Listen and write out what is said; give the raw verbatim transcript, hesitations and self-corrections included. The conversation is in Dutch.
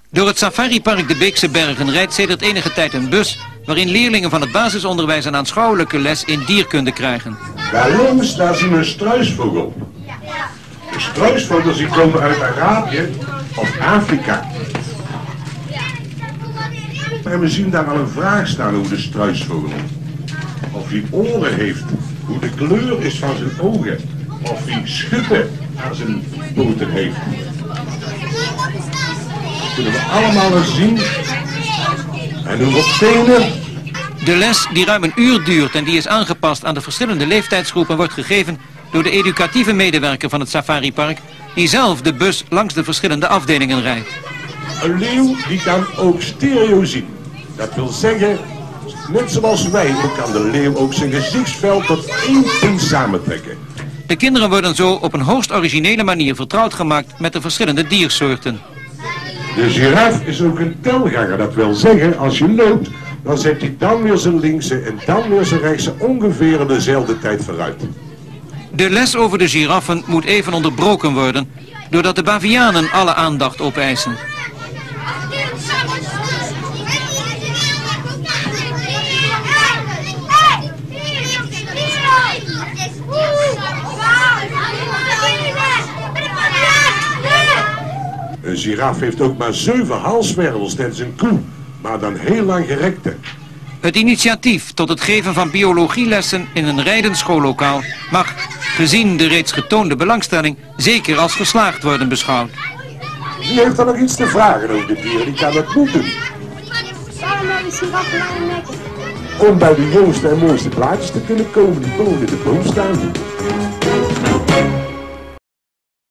Door het safaripark de Beekse Bergen rijdt sedert enige tijd een bus waarin leerlingen van het basisonderwijs een aanschouwelijke les in dierkunde krijgen. Daar links, daar zien we een struisvogel. De struisvogels die komen uit Arabië of Afrika. En we zien daar al een vraag staan over de struisvogel. Of hij oren heeft, hoe de kleur is van zijn ogen, of hij schuppen aan zijn poten heeft. Dat kunnen we allemaal eens zien. En hoeveel tenen. De les, die ruim een uur duurt en die is aangepast aan de verschillende leeftijdsgroepen, wordt gegeven door de educatieve medewerker van het safaripark, die zelf de bus langs de verschillende afdelingen rijdt. Een leeuw die kan ook stereo zien. Dat wil zeggen, net zoals wij, kan de leeuw ook zijn gezichtsveld tot één punt samentrekken. De kinderen worden zo op een hoogst originele manier vertrouwd gemaakt met de verschillende diersoorten. De giraf is ook een telganger. Dat wil zeggen, als je loopt, dan zet hij dan weer zijn linkse en dan weer zijn rechtse ongeveer in dezelfde tijd vooruit. De les over de giraffen moet even onderbroken worden, doordat de bavianen alle aandacht opeisen. Een giraf heeft ook maar zeven halswervels, net als een koe, maar dan heel lang gerekte. Het initiatief tot het geven van biologielessen in een rijdend schoollokaal mag, gezien de reeds getoonde belangstelling, zeker als geslaagd worden beschouwd. Wie heeft er nog iets te vragen over de dieren? Die kan dat niet doen. Om bij de jongste en mooiste plaatjes te kunnen komen die boven in de boom staan.